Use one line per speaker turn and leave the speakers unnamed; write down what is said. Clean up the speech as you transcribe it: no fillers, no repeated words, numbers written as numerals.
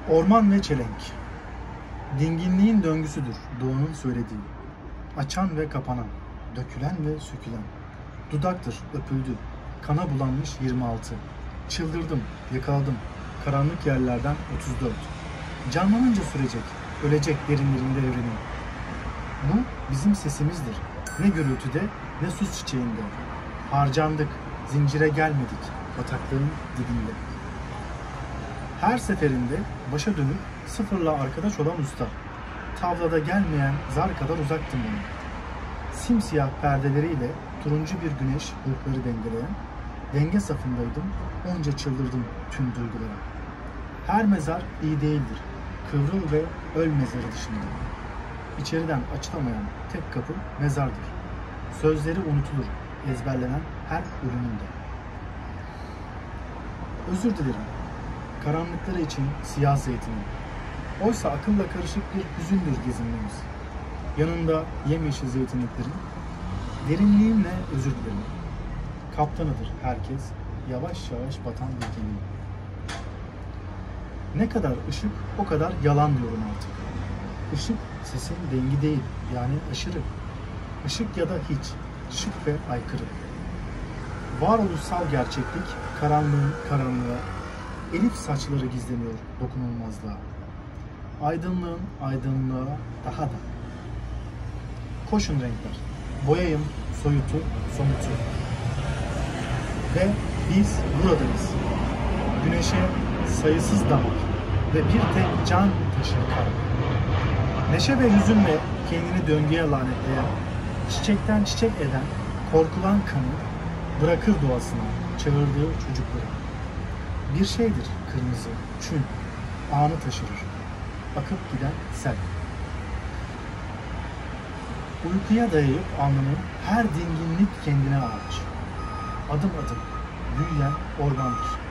Orman ve çelenk. Dinginliğin döngüsüdür doğunun söylediği. Açan ve kapanan, dökülen ve sökülen. Dudaktır öpüldü, kana bulanmış 26. Çıldırdım, yakaladım, karanlık yerlerden 34. Canlanınca sürecek, ölecek derinlerinde evreni. Bu bizim sesimizdir. Ne gürültüde ne sus çiçeğinde. Harcandık, zincire gelmedik, bataklığın dibinde. Her seferinde başa dönüp sıfırla arkadaş olan usta. Tavlada gelmeyen zar kadar uzaktım bana. Simsiyah perdeleriyle turuncu bir güneş ırkları dengeleyen, denge safındaydım, onca çıldırdım tüm duygulara. Her mezar iyi değildir, kıvrıl ve öl mezarı dışında. İçeriden açılamayan tek kapı mezardır. Sözleri unutulur, ezberlenen her ölümünde. Özür dilerim, karanlıkları için siyah zeytinin. Oysa akılla karışık bir hüzündür gezinmemiz. Yanında yemyeşil zeytinliklerin, derinliğimle özür dilerim. Kaptanıdır herkes, yavaş yavaş batan bir gemi. Ne kadar ışık, o kadar yalan diyorum artık. Işık sesin dengi değil, yani aşırı. Işık ya da hiç, şık ve aykırı. Varoluşsal gerçeklik, karanlığın karanlığa, elif saçları gizleniyor dokunulmazlığa. Aydınlığın aydınlığa daha da. Koşun renkler, boyayın soyutu, somutu. Ve biz buradayız. Güneşe sayısız damak ve bir tek can taşır kalp. Neşe ve hüzünle kendini döngüye lanetleyen, çiçekten çiçek eden, korkulan kanı bırakır doğasına çağırdığı çocukları. Bir şeydir kırmızı, çün, anı taşırır. Akıp giden sel. Uykuya dayayıp alnının her dinginlik kendine ağaç. Adım adım büyüyen ormandır.